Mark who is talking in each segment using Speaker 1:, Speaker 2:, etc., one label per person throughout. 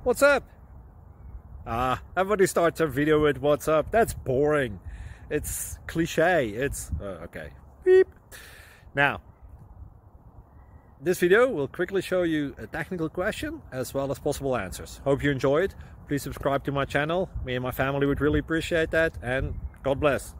Speaker 1: What's up? Everybody starts a video with what's up. That's boring. It's cliche. It's okay. Beep. Now, this video will quickly show you a technical question as well as possible answers. Hope you enjoy it. Please subscribe to my channel. Me and my family would really appreciate that, and God bless.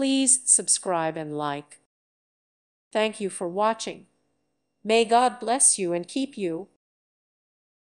Speaker 2: Please subscribe and like. Thank you for watching. May God bless you and keep you.